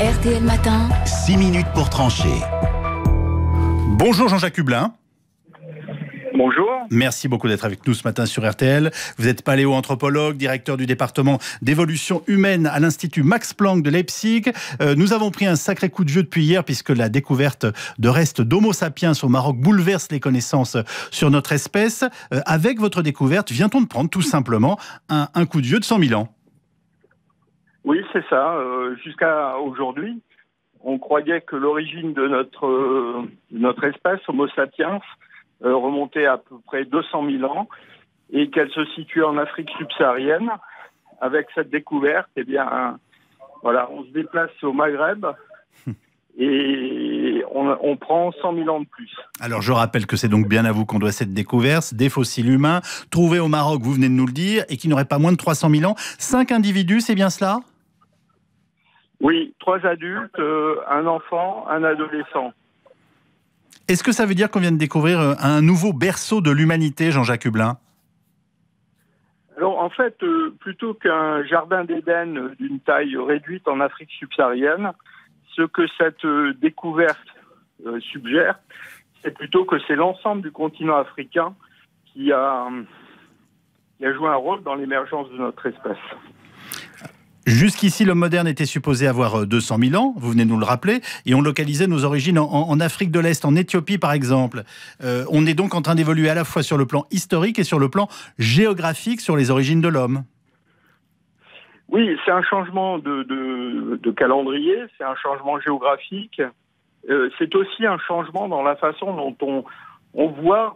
RTL Matin. 6 minutes pour trancher. Bonjour Jean-Jacques Hublin. Bonjour. Merci beaucoup d'être avec nous ce matin sur RTL. Vous êtes paléoanthropologue, directeur du département d'évolution humaine à l'Institut Max Planck de Leipzig. Nous avons pris un sacré coup de vieux depuis hier puisque la découverte de restes d'Homo sapiens au Maroc bouleverse les connaissances sur notre espèce. Avec votre découverte, vient-on de prendre tout simplement un coup de vieux de 100 000 ans? Oui, c'est ça. Jusqu'à aujourd'hui, on croyait que l'origine de notre espèce, Homo sapiens, remontait à peu près 200 000 ans et qu'elle se situe en Afrique subsaharienne. Avec cette découverte, eh bien, voilà, on se déplace au Maghreb et on prend 100 000 ans de plus. Alors je rappelle que c'est donc bien à vous qu'on doit cette découverte, des fossiles humains trouvés au Maroc, vous venez de nous le dire, et qui n'auraient pas moins de 300 000 ans. 5 individus, c'est bien cela ? Oui, 3 adultes, un enfant, un adolescent. Est-ce que ça veut dire qu'on vient de découvrir un nouveau berceau de l'humanité, Jean-Jacques Hublin ? Alors en fait, plutôt qu'un jardin d'Éden d'une taille réduite en Afrique subsaharienne, ce que cette découverte suggère, c'est plutôt que c'est l'ensemble du continent africain qui a joué un rôle dans l'émergence de notre espèce. Jusqu'ici, l'homme moderne était supposé avoir 200 000 ans, vous venez de nous le rappeler, et on localisait nos origines en Afrique de l'Est, en Éthiopie par exemple. On est donc en train d'évoluer à la fois sur le plan historique et sur le plan géographique sur les origines de l'homme. Oui, c'est un changement de calendrier, c'est un changement géographique, c'est aussi un changement dans la façon dont on voit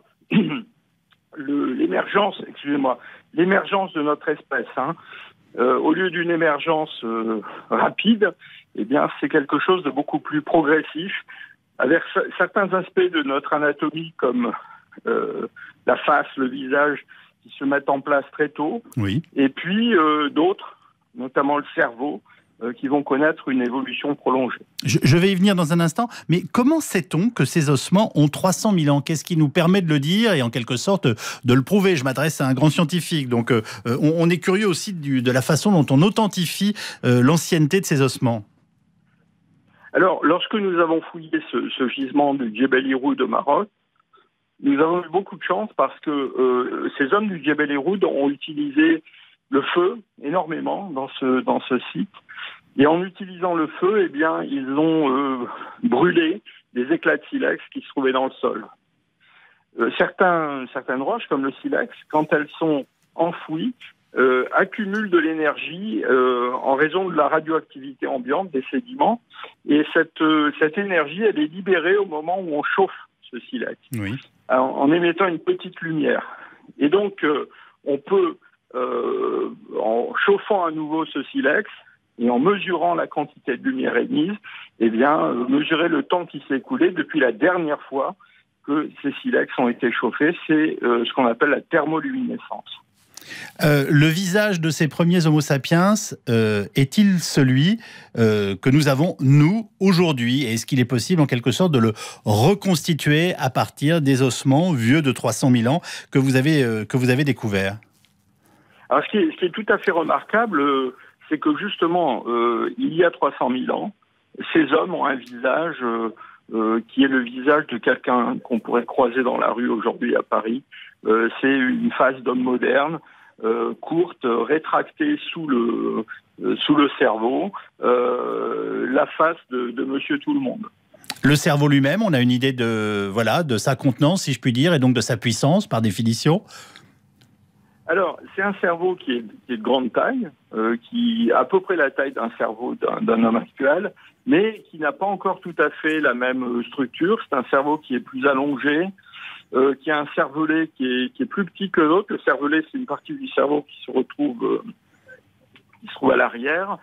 l'émergence de notre espèce. Au lieu d'une émergence rapide, eh bien, c'est quelque chose de beaucoup plus progressif, avec certains aspects de notre anatomie, comme la face, le visage, qui se mettent en place très tôt, oui. Et puis d'autres, notamment le cerveau, qui vont connaître une évolution prolongée. Je vais y venir dans un instant, mais comment sait-on que ces ossements ont 300 000 ans? Qu'est-ce qui nous permet de le dire et en quelque sorte de le prouver? Je m'adresse à un grand scientifique, donc on est curieux aussi de la façon dont on authentifie l'ancienneté de ces ossements. Alors, lorsque nous avons fouillé ce gisement du Djebel Irhoud au Maroc, nous avons eu beaucoup de chance parce que ces hommes du Djebel Irhoud ont utilisé le feu énormément dans ce site. Et en utilisant le feu, eh bien, ils ont brûlé des éclats de silex qui se trouvaient dans le sol. Certaines roches, comme le silex, quand elles sont enfouies, accumulent de l'énergie en raison de la radioactivité ambiante des sédiments. Et cette énergie, elle est libérée au moment où on chauffe ce silex, oui. En émettant une petite lumière. Et donc, on peut, en chauffant à nouveau ce silex, et en mesurant la quantité de lumière émise, eh bien, mesurer le temps qui s'est écoulé depuis la dernière fois que ces silex ont été chauffés. C'est ce qu'on appelle la thermoluminescence. Le visage de ces premiers Homo sapiens est-il celui que nous avons, nous, aujourd'hui? Et est-ce qu'il est possible, en quelque sorte, de le reconstituer à partir des ossements vieux de 300 000 ans que vous avez découverts? Alors, ce qui est tout à fait remarquable, c'est que justement, il y a 300 000 ans, ces hommes ont un visage qui est le visage de quelqu'un qu'on pourrait croiser dans la rue aujourd'hui à Paris. C'est une face d'homme moderne, courte, rétractée sous le cerveau, la face de Monsieur Tout-le-Monde. Le cerveau lui-même, on a une idée de sa contenance, si je puis dire, et donc de sa puissance, par définition. Alors, c'est un cerveau qui est de grande taille, qui a à peu près la taille d'un cerveau d'un homme actuel, mais qui n'a pas encore tout à fait la même structure. C'est un cerveau qui est plus allongé, qui a un cervelet qui est plus petit que l'autre. Le cervelet, c'est une partie du cerveau qui se trouve à l'arrière.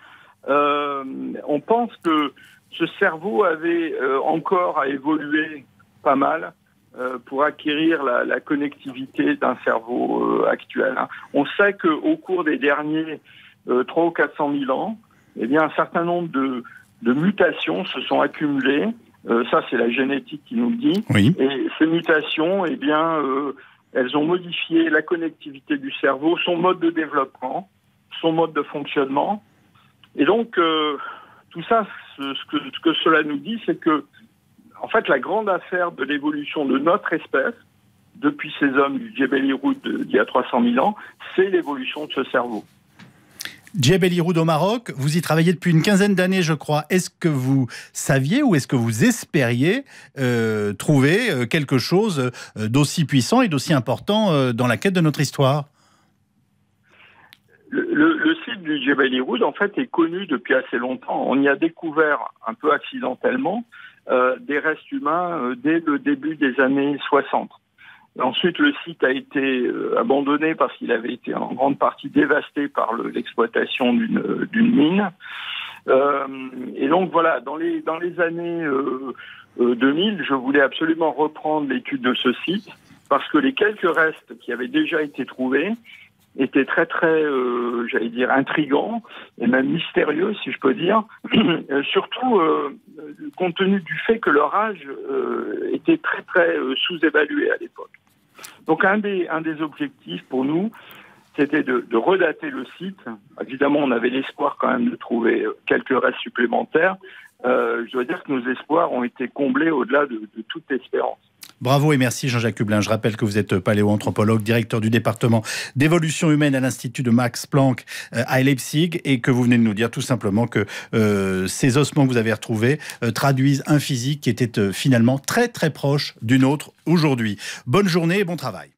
On pense que ce cerveau avait encore à évoluer pas mal pour acquérir la connectivité d'un cerveau actuel. On sait qu'au cours des derniers 300 ou 400 000 ans, eh bien, un certain nombre de mutations se sont accumulées. Ça, c'est la génétique qui nous le dit. Oui. Et ces mutations, eh bien, elles ont modifié la connectivité du cerveau, son mode de développement, son mode de fonctionnement. Et donc, tout ça ce que cela nous dit, c'est que, en fait, la grande affaire de l'évolution de notre espèce, depuis ces hommes du Djebel Irhoud d'il y a 300 000 ans, c'est l'évolution de ce cerveau. Djebel Irhoud au Maroc, vous y travaillez depuis une quinzaine d'années, je crois. Est-ce que vous saviez ou est-ce que vous espériez trouver quelque chose d'aussi puissant et d'aussi important dans la quête de notre histoire ? Le site du Djebel Irhoud, en fait, est connu depuis assez longtemps. On y a découvert, un peu accidentellement, des restes humains dès le début des années 60. Ensuite, le site a été abandonné parce qu'il avait été en grande partie dévasté par l'exploitation d'une mine. Et donc voilà, dans les années 2000, je voulais absolument reprendre l'étude de ce site parce que les quelques restes qui avaient déjà été trouvés étaient très très, j'allais dire, intrigants et même mystérieux, si je peux dire, surtout compte tenu du fait que leur âge était très très sous-évalué à l'époque. Donc un des objectifs pour nous, c'était de redater le site. Évidemment, on avait l'espoir quand même de trouver quelques restes supplémentaires. Je dois dire que nos espoirs ont été comblés au-delà de toute espérance. Bravo et merci Jean-Jacques Hublin. Je rappelle que vous êtes paléoanthropologue, directeur du département d'évolution humaine à l'Institut de Max Planck à Leipzig et que vous venez de nous dire tout simplement que ces ossements que vous avez retrouvés traduisent un physique qui était finalement très très proche du nôtre aujourd'hui. Bonne journée et bon travail.